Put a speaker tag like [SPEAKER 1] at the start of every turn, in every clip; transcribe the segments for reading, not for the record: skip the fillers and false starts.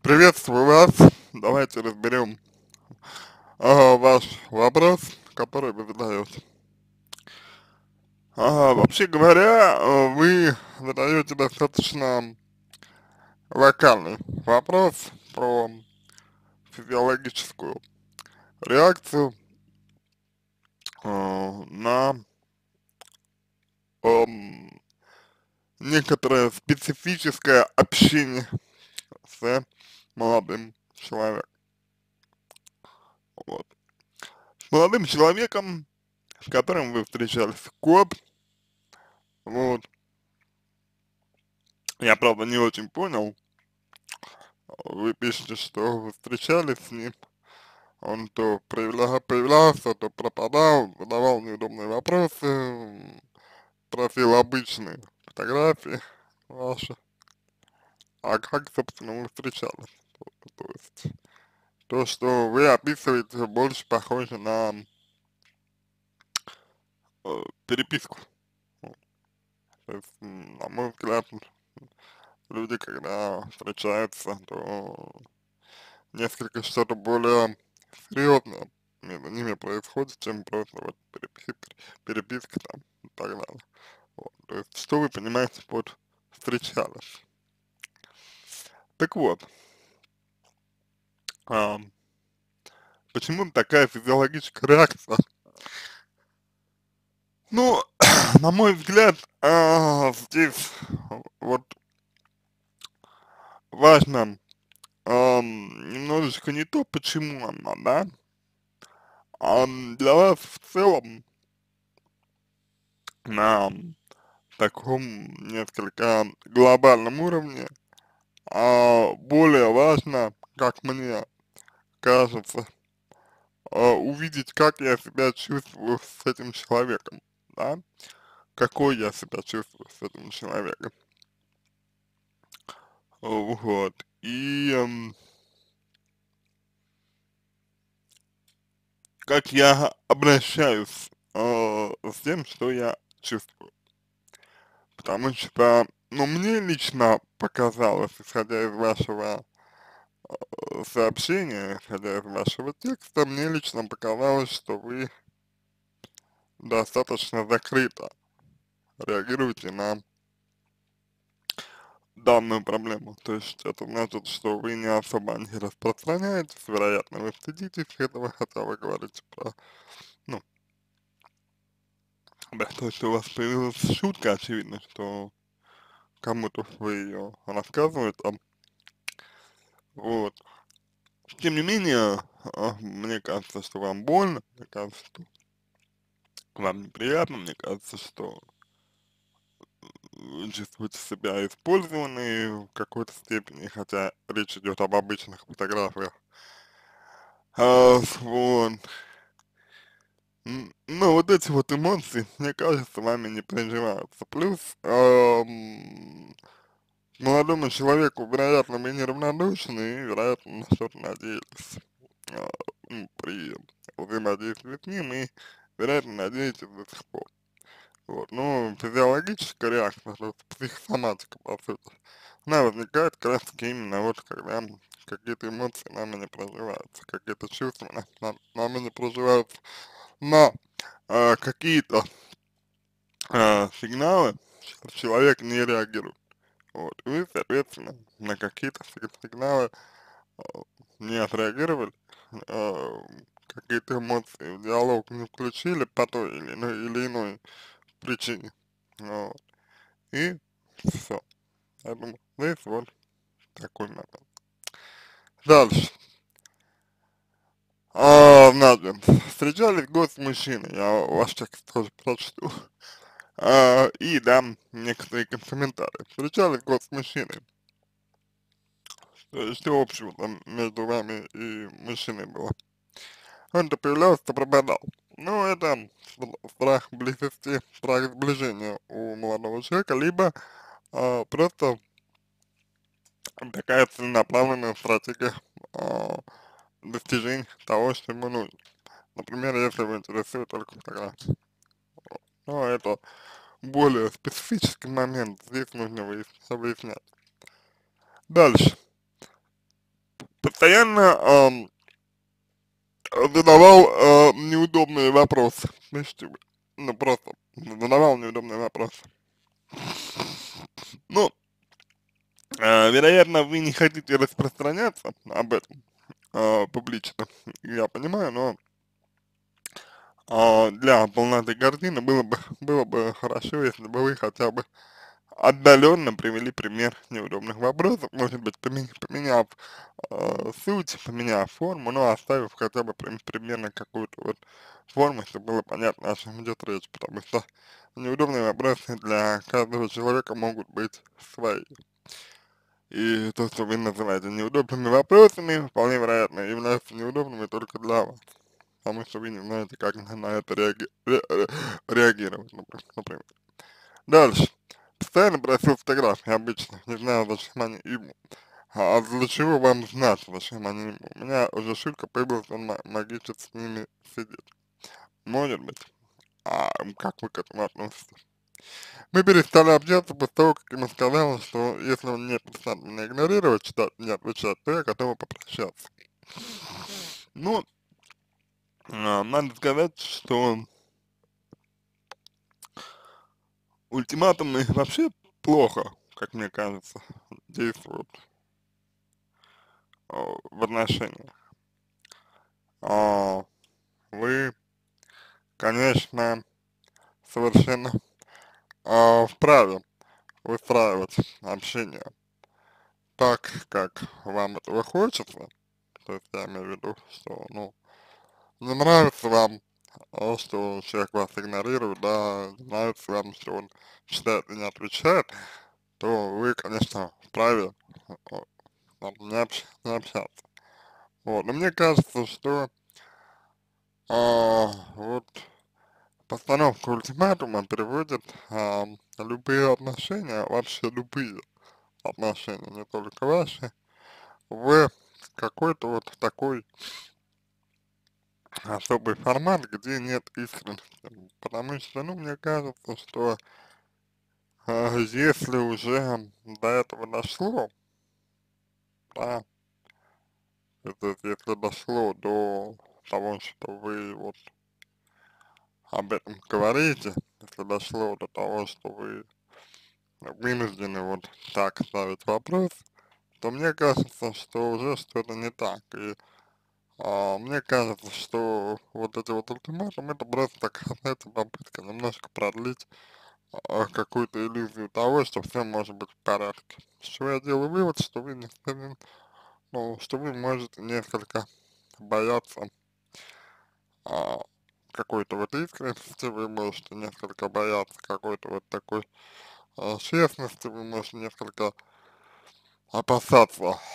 [SPEAKER 1] Приветствую вас. Давайте разберем ваш вопрос, который вы задаете. Вообще говоря, вы задаете достаточно локальный вопрос про физиологическую реакцию на эм, некоторое специфическое общение с молодым человеком. Вот. С молодым человеком, с которым вы встречались год, вот, я, правда, не очень понял. Вы пишете, что вы встречались с ним, он то появлялся, то пропадал, задавал неудобные вопросы, просил обычные фотографии ваши. А как, собственно, вы встречались? То есть, то, что вы описываете, больше похоже на переписку. Вот. То есть, на мой взгляд, люди, когда встречаются, то несколько что-то более серьезное между ними происходит, чем просто вот переписка там и так далее. Вот. То есть, что вы понимаете под встречалась? Так вот, а, почему такая физиологическая реакция? Ну, на мой взгляд, здесь вот важно немножечко не то, почему она, да, а для вас в целом на таком несколько глобальном уровне, более важно, как мне кажется, увидеть, как я себя чувствую с этим человеком, да, какой я себя чувствую с этим человеком, вот, и как я обращаюсь с тем, что я чувствую, потому что, ну, мне лично показалось, исходя из вашего сообщения, исходя из вашего текста, мне лично показалось, что вы достаточно закрыто реагируете на данную проблему. То есть это значит, что вы не особо не распространяетесь, вероятно, вы стыдитесь этого, хотя вы говорите про, ну, да, то есть у вас появилась шутка, очевидно, что кому-то вы ее рассказываете, вот. Тем не менее, мне кажется, что вам больно, мне кажется, что вам неприятно, мне кажется, что вы чувствуете себя использованной в какой-то степени, хотя речь идет об обычных фотографиях. Вот. Ну, вот эти вот эмоции, мне кажется, вами не переживаются. Плюс, молодому человеку, вероятно, вы неравнодушны и, вероятно, на что-то надеялись при взаимодействии с ним и, вероятно, надеетесь до сих пор. Вот, ну, физиологическая реакция, то есть психосоматика, по сути, она возникает как раз таки именно вот, когда какие-то эмоции нами не проживаются, какие-то чувства нами не проживаются, но какие-то сигналы человек не реагирует. Вот, и вы, соответственно, на какие-то сигналы не отреагировали, э, какие-то эмоции в диалог не включили по той или иной причине. Вот. И все. Я думаю, здесь вот такой момент. Дальше. Надо. Встречались год с мужчиной, я ваш текст тоже прочту. И дам некоторые комментарии. Встречались год с мужчиной. Что общего там между вами и мужчиной было? Он то появлялся, то пропадал. Ну, это страх близости, страх сближения у молодого человека, либо просто такая целенаправленная стратегия а, достижения того, что ему нужно. Например, если его интересует только фотография. Но это более специфический момент, здесь нужно выяснять. Дальше. постоянно задавал неудобные вопросы. Слышите вы? Ну, просто задавал неудобные вопросы. Ну, вероятно, вы не хотите распространяться об этом публично, я понимаю, но для полноты картины было бы хорошо, если бы вы хотя бы отдаленно привели пример неудобных вопросов, может быть, поменяв суть, поменяв форму, но оставив хотя бы примерно какую-то вот форму, чтобы было понятно, о чем идет речь, потому что неудобные вопросы для каждого человека могут быть свои. И то, что вы называете неудобными вопросами, вполне вероятно, являются неудобными только для вас, потому что вы не знаете, как на это реагировать, например. Дальше. Постоянно просил фотографии обычно, не знаю, зачем они ему. А для чего вам знать, зачем они ему? У меня уже шутка появилась, он магичит с ними сидеть. Может быть. А как вы к этому относитесь? Мы перестали общаться после того, как ему сказал, что если он не перестанет меня игнорировать, читать, не отвечать, то я готова попрощаться. Ну, надо сказать, что ультиматумы вообще плохо, как мне кажется, действуют в отношениях. А, вы, конечно, совершенно вправе выстраивать общение так, как вам этого хочется. То есть я имею в виду, что, ну, не нравится вам, что человек вас игнорирует, да, не нравится вам, что он читает и не отвечает, то вы, конечно, вправе не общаться. Вот, но мне кажется, что вот постановка ультиматума приводит любые отношения, вообще любые отношения, не только ваши, в какой-то вот такой особый формат, где нет искренности. Потому что, ну, мне кажется, что если уже до этого дошло, да, то есть если дошло до того, что вы вот об этом говорите, если дошло до того, что вы вынуждены вот так ставить вопрос, то мне кажется, что уже что-то не так. И мне кажется, что вот эти вот ультиматумы, это просто такая, знаете, попытка немножко продлить какую-то иллюзию того, что все может быть в порядке. С чего я делаю вывод, что вы ну, что вы можете несколько бояться а, какой-то вот искренности, вы можете несколько бояться какой-то вот такой честности, вы можете несколько опасаться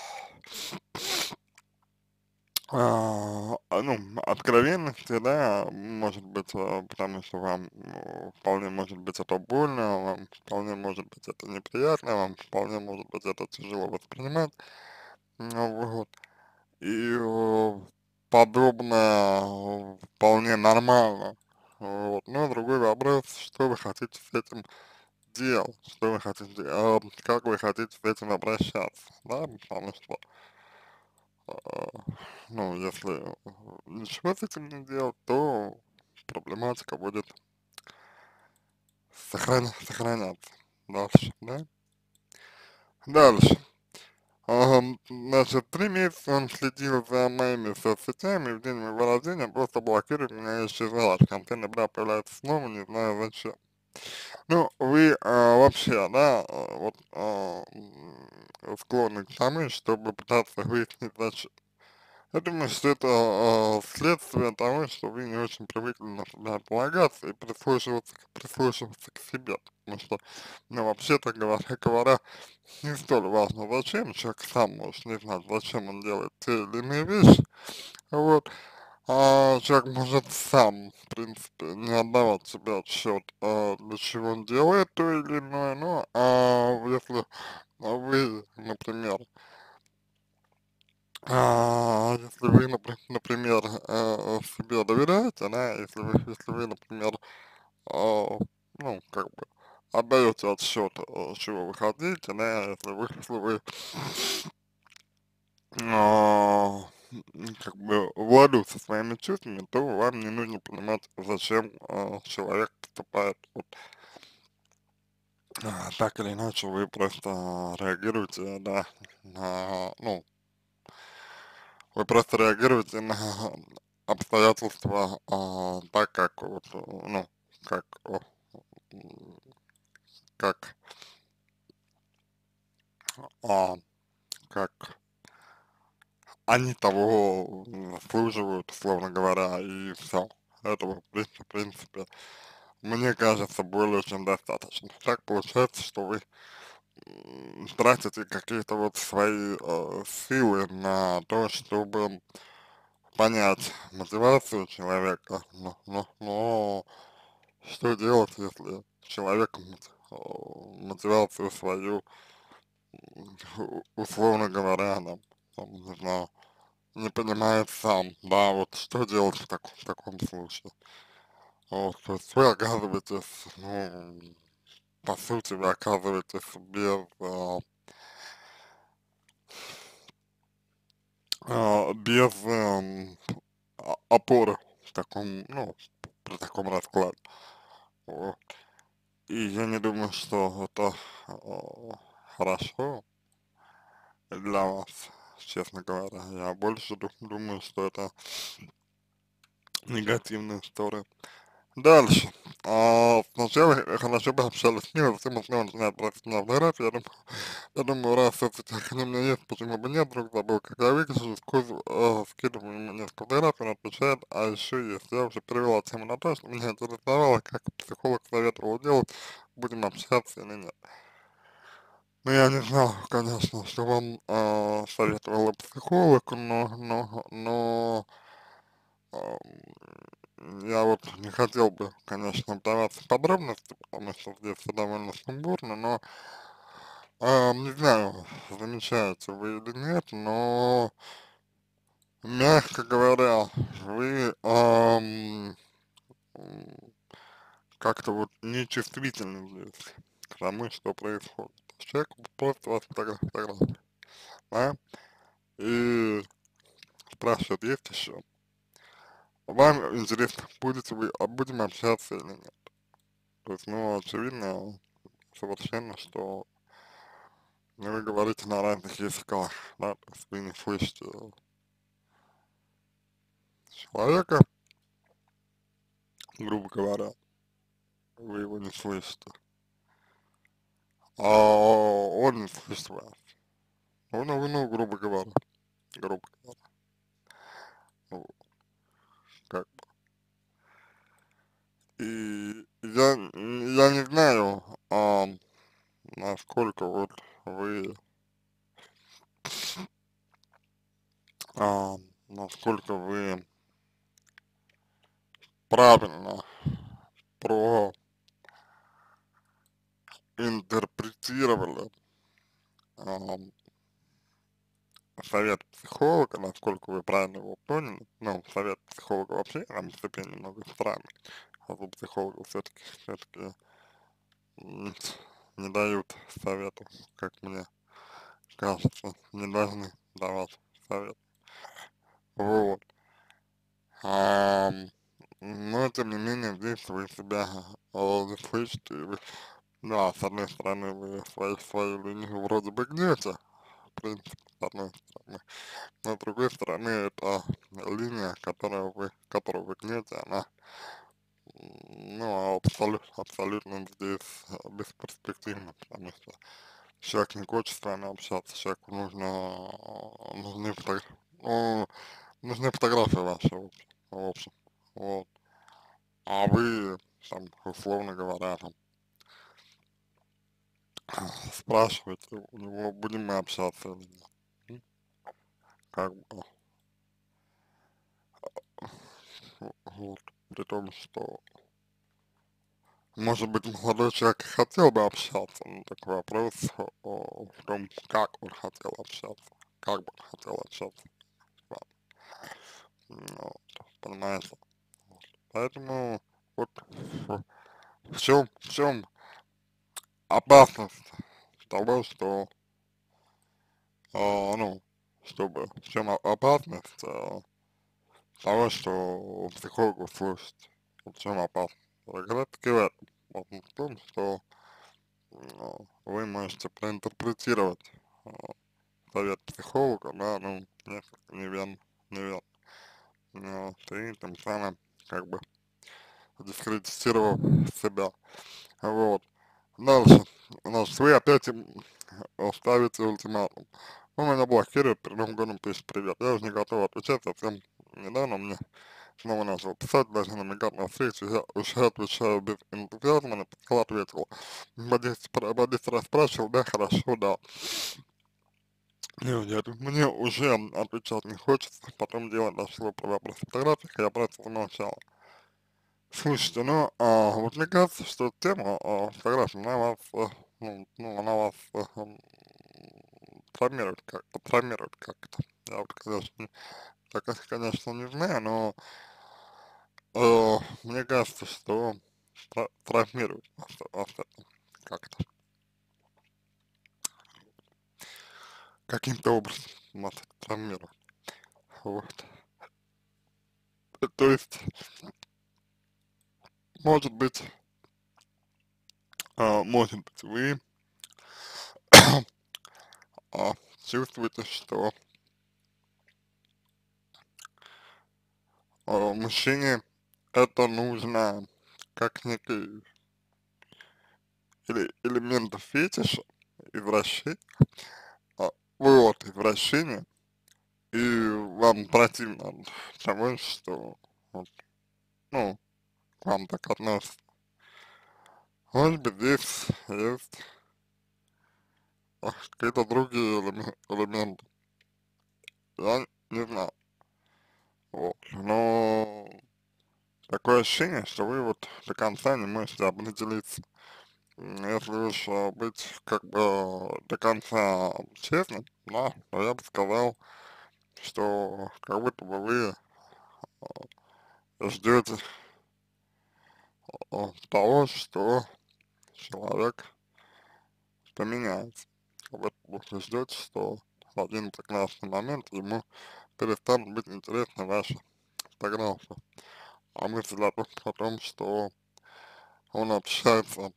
[SPEAKER 1] ну, откровенности, да, может быть, потому что вам вполне может быть это больно, вам вполне может быть это неприятно, вам вполне может быть это тяжело воспринимать, вот, и подобное вполне нормально, вот, но другой вопрос, что вы хотите с этим делать, что вы хотите, как вы хотите с этим обращаться, да, потому что ну, если ничего с этим не делать, то проблематика будет сохраняться дальше, да? Дальше. Значит, 3 месяца он следил за моими соцсетями, в день моего рождения просто блокирует меня и исчезает. В конце ноября появляется снова, не знаю зачем. Ну, вы вообще, да, вот склонны к тому, чтобы пытаться выяснить, зачем. Я думаю, что это следствие того, что вы не очень привыкли на себя полагаться и прислушиваться к себе. Потому что, ну, вообще-то говоря, не столь важно, зачем человек сам может не знать, зачем он делает те или иные вещи. Вот. Человек может сам, в принципе, не отдавать себе отчет, для чего он делает то или иное, но если вы, например, если вы, например, себе доверяете, да, если вы, например, ну, как бы, отдаете отсчет, чего вы хотите, да, если вы как бы в ладу со своими чувствами, то вам не нужно понимать, зачем человек поступает вот так или иначе. Вы просто реагируете, да, ну, вы просто реагируете на обстоятельства так, как вот, ну, как, м, как, а, как они того заслуживают, условно говоря, и все. Этого, в принципе, мне кажется, более чем достаточно. Так получается, что вы тратите какие-то вот свои силы на то, чтобы понять мотивацию человека, но что делать, если человек мотивацию свою, условно говоря, не знаю, не понимает сам, да, вот что делать в таком случае. Вот, то есть вы оказываетесь, ну, по сути, вы оказываетесь без, без опоры в таком, ну, при таком раскладе. Вот. И я не думаю, что это хорошо для вас, честно говоря. Я больше думаю, что это негативная история. Дальше. Сначала хорошо бы общались с ним, затем он снова начинает просить меня фотографии. Я думаю, раз в соцсетях они у меня есть, почему бы нет, вдруг забыл, как я выгляжу, скидываю ему несколько фотографий, он отвечает, а еще есть. Я уже перевела тему на то, что меня интересовало, как психолог советовал делать, будем общаться или нет. Ну, я не знал, конечно, что вам советовала психолог, но я вот не хотел бы, конечно, вдаваться в подробности, потому что здесь все довольно сумбурно, но не знаю, замечаете вы или нет, но, мягко говоря, вы как-то вот нечувствительны здесь к тому, что происходит. Человек просто вас фотографирует, да, и спрашивает, есть еще. Вам интересно, будете вы, будем общаться или нет. То есть, ну, очевидно совершенно, что вы говорите на разных языках, да, то есть вы не слышите человека, грубо говоря, вы его не слышите, он не слышит вас. Ну, грубо говоря, ну, как бы. И я не знаю, насколько вот вы, насколько вы правильно проинтерпретировали ам, совет психолога, насколько вы правильно его поняли. Ну, совет психолога вообще на степени немного странный. А у психолога все-таки не дают советов, как мне кажется, не должны давать совет. Вот. Ам, но тем не менее здесь вы себя не слышите, и вы, да, с одной стороны вы свою линию вроде бы гнете, в принципе, с одной стороны, но с другой стороны эта линия, которую вы гнете, она, ну, абсолютно здесь бесперспективна, потому что человек не хочет с вами общаться, человеку нужны ну, нужны фотографии ваши, в общем, вот. А вы, там, условно говоря, там, спрашиваете у него, будем мы общаться или нет. М, Как бы, вот, при том, что, может быть, молодой человек и хотел бы общаться, но такой вопрос в том, как он хотел общаться, как бы он хотел общаться с вами, ну, понимаете. Поэтому вот в чем опасность того, что, ну, в чем опасность того, что у психолога слушать. В чем опасность? Как раз таки в этом. Опасность в том, что вы можете проинтерпретировать а, совет психолога, да, ну, несколько неверно, и тем самым, как бы, дискредитировав себя, вот. Дальше, значит, вы опять им ставите ультиматум. Он меня блокирует, перед Новым годом пишет привет. Я уже не готов отвечать, совсем недавно мне снова начал писать, даже намекать на встречу, я уже отвечаю без энтузиазма, написал, ответил. Водитель расспрашивал, да, хорошо, да. Нет, мне уже отвечать не хочется, потом дело дошло про вопрос фотографий, я просто замолчал. Слушайте, ну, вот мне кажется, что тема фотографий, она вас, она вас травмирует как-то. Я вот, конечно, так, конечно, не знаю, но мне кажется, что травмирует вас это как-то, каким-то образом вас это травмирует. Вот. То есть, может быть, вы а, чувствуете, что мужчине это нужно как некий элемент фетиша, извращения, а, вот, извращения, и вам противно от того, что, вот, ну, к вам так относятся. Может быть, здесь есть какие-то другие элементы, я не знаю, вот, но такое ощущение, что вы вот до конца не можете определиться. Если уж быть как бы до конца честным, да, то я бы сказал, что как будто бы вы ждете того, что человек поменяется. Как будто бы вы ждете, что в один прекрасный момент ему перестанут быть интересны ваши фотографии. А мысль о том, что он общается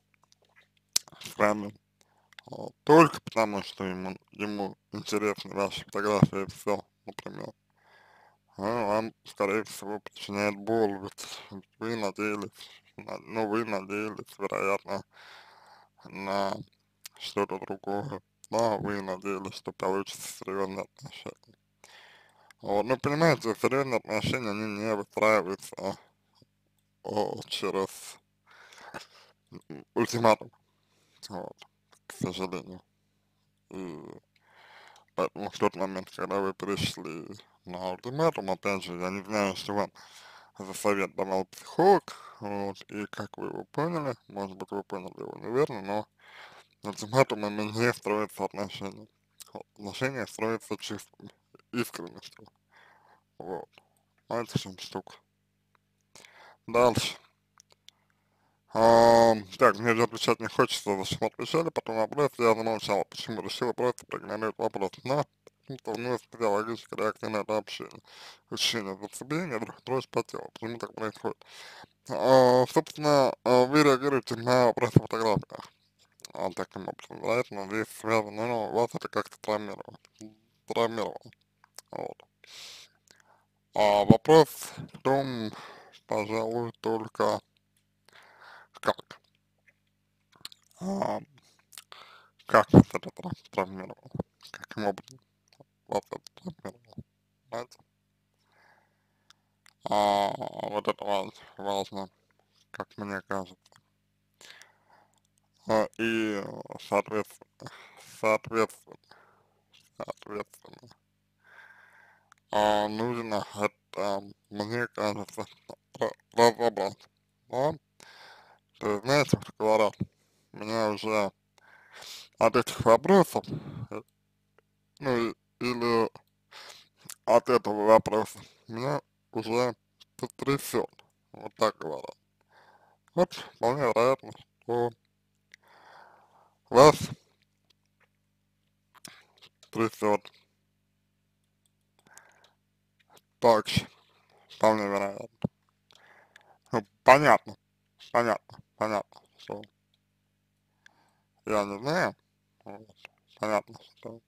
[SPEAKER 1] с вами только потому, что ему интересны ваши фотографии и все, например. Вам, скорее всего, причиняет боль, ведь вы надеялись, вы надеялись, вероятно, на что-то другое, да, вы надеялись, что получится серьезные отношения. Вот, ну, понимаете, серьезные отношения, они не выстраиваются через ультиматум, вот, к сожалению. И поэтому в тот момент, когда вы пришли на ультиматум, опять же, я не знаю, что вам за совет давал психолог, вот, и как вы его поняли, может быть, вы поняли его неверно, но ультиматумами не строятся отношения. Отношения строятся чувствами, искренностью, вот. А это в чем штука. Дальше. Так, мне же отвечать не хочется, зачем отвечали, потом вопрос, я замолчал, почему решила просто проигнорировать вопрос, но это у меня физиологическая реакция на это общение. Ощущение зацепления, вдруг дрожь по телу, почему так происходит. Собственно, вы реагируете на вопросы в фотографиях, таким образом, вероятно, здесь связано, ну, вас это как-то травмировало, вот. А вопрос в том, пожалуй, только как, а, как вас это травмировало, каким образом вас это травмировало, понимаете? Вот это важно, как мне кажется. И, соответственно, соответственно, соответственно, нужно это, мне кажется, разобрать, да? То есть, знаете, как говорят, меня уже от этих вопросов, э, ну, или от этого вопроса, меня уже потрясет, вот так говорят. Вот, вполне вероятно, что вас трясет также. вполне вероятно. Ну, понятно, что я не знаю, вот, понятно, что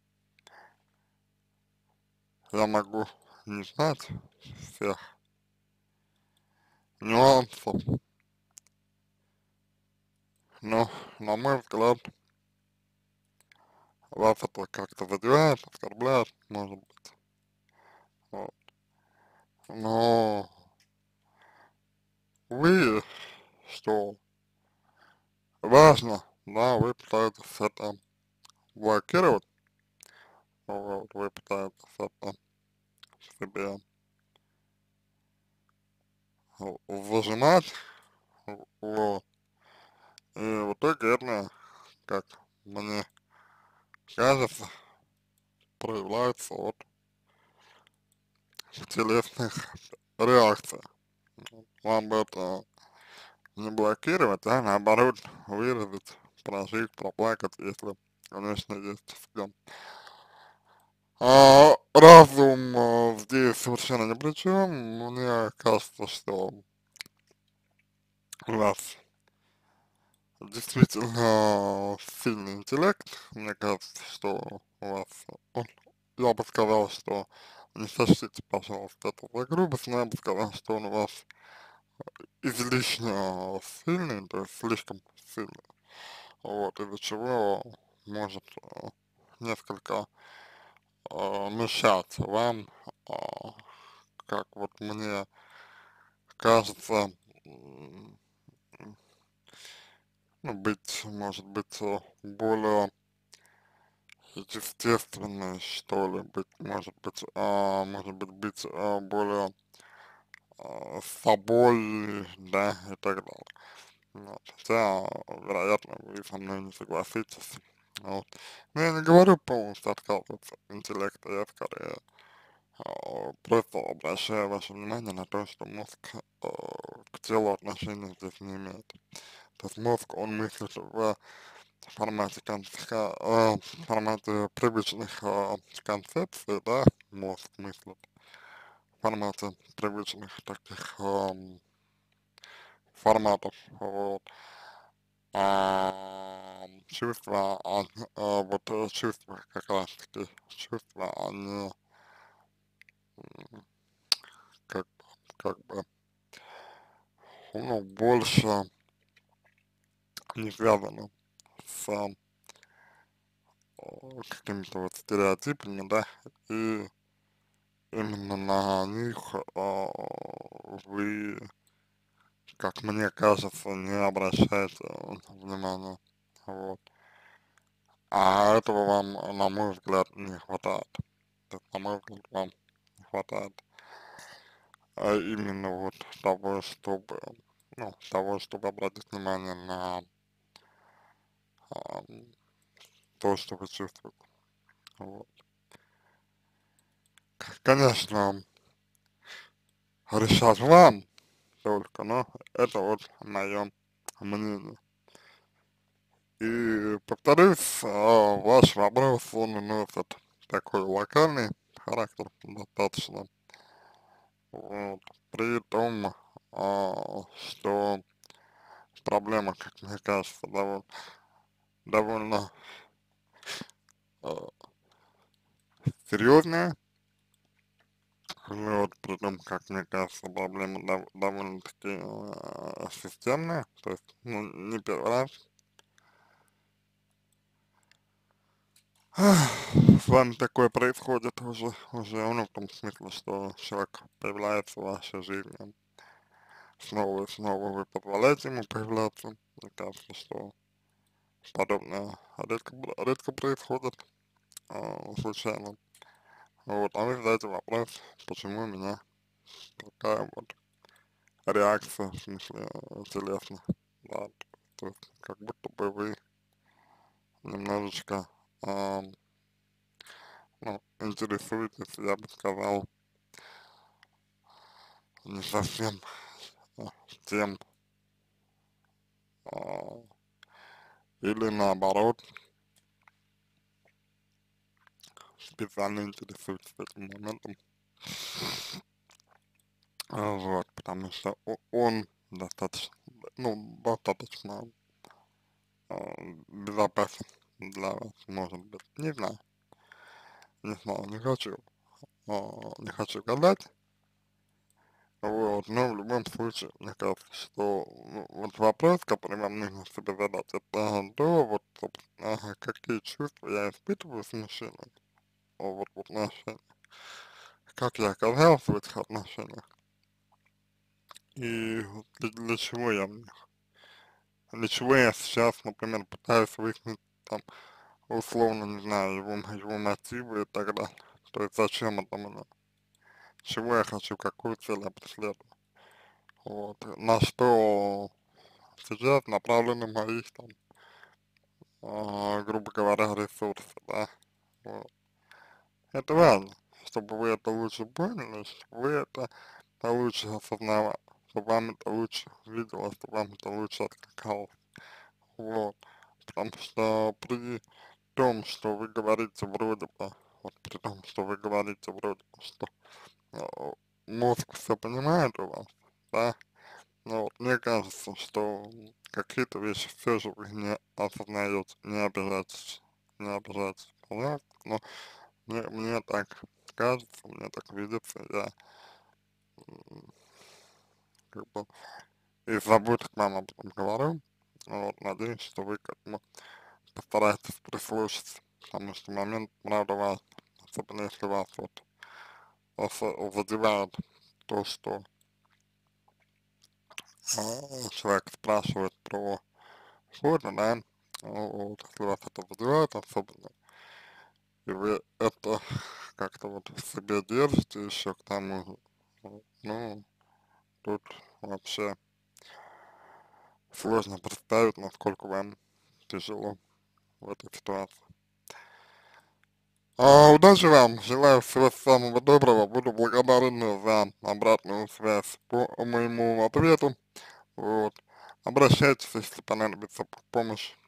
[SPEAKER 1] я могу не знать всех нюансов, но, на мой взгляд, вас это как-то задевает, оскорбляет, может быть, вот. Но вы, что важно, да, вы пытаетесь это блокировать, вот, вы пытаетесь это себе зажимать, вот, и в итоге это, как мне кажется, проявляется вот в телесных реакциях. Вам бы это не блокировать, а наоборот выразить, прожить, проплакать, если, конечно, есть в чем. Разум здесь совершенно ни при чем. Мне кажется, что у вас действительно сильный интеллект. Мне кажется, что у вас, он, я бы сказал, что не сочтите, пожалуйста, это за грубость, но я бы сказал, что он у вас излишне сильный, то есть слишком сильный. Вот, из-за чего может несколько мешать вам, а, как вот мне кажется, ну, быть, может быть, более естественной, что ли, быть, может быть, более собой, да, и так далее. Вот. Хотя, вероятно, вы со мной не согласитесь. Вот. Но я не говорю полностью отказываться от интеллекта, я скорее просто обращаю ваше внимание на то, что мозг к телу отношения здесь не имеет. То есть мозг, он мыслит в формате, в формате привычных концепций, да, мозг мыслит в формате привычных таких форматов, вот. Чувства, вот чувства как раз таки, чувства, они как, как бы, ну, больше не связаны с какими-то вот стереотипами, да, и именно на них вы, как мне кажется, не обращаете внимания, вот. А этого вам, на мой взгляд, не хватает. То есть, на мой взгляд, вам не хватает именно вот того, чтобы, ну, того, чтобы обратить внимание на а, то, что вы чувствуете. Вот. Конечно, решать вам только, но это вот мое мнение. И повторюсь, ваш вопрос, он носит такой локальный характер достаточно, вот, при том, что проблема, как мне кажется, довольно а, серьезная, вот, при том, как мне кажется, проблема довольно-таки системная, то есть, ну, не первый раз с вами такое происходит ну, в том смысле, что человек появляется в вашей жизни снова и снова, вы позволяете ему появляться. Мне кажется, что подобное редко происходит случайно. Вот, а вы задаете вопрос, почему у меня такая вот реакция, в смысле, телесная, да, то есть, как будто бы вы немножечко, ну, интересуетесь, я бы сказал, не совсем тем, а, или наоборот, специально интересуетесь этим моментом, вот, потому что он достаточно, ну, достаточно а, безопасен для вас, может быть, не знаю, не хочу гадать, вот, но в любом случае, мне кажется, что ну, вот вопрос, который вам нужно себе задать, это то, вот, собственно, какие чувства я испытываю с мужчиной, вот, в отношениях, как я оказался в этих отношениях, и вот для чего я в них, для чего я сейчас, например, пытаюсь выяснить, там, условно, не знаю, его мотивы и так далее, то есть зачем это мне, чего я хочу, какую цель я преследую, вот, на что сейчас направлены мои, там, грубо говоря, ресурсы, да, вот. Это важно, чтобы вы это лучше поняли, чтобы вы это лучше осознавали, чтобы вам это лучше виделось, чтобы вам это лучше откликалось, вот. Потому что при том, что вы говорите вроде бы, вот при том, что вы говорите вроде бы, что э, мозг все понимает у вас, да, но вот мне кажется, что какие-то вещи все же вы не осознаете, не обижайтесь, пожалуйста, но мне так кажется, мне так видится, я м, как бы из заботы к вам об этом говорю, вот, надеюсь, что вы к этому постарайтесь прислушаться, потому что момент, правда, важный, особенно если вас вот задевает то, что человек спрашивает про фото, да, вот, если вас это задевает особенно, и вы это как-то вот в себе держите еще к тому же, вот, ну, тут вообще сложно представить, насколько вам тяжело в этой ситуации. Удачи вам, желаю всего самого доброго, буду благодарен за обратную связь по моему ответу, вот, обращайтесь, если понадобится помощь.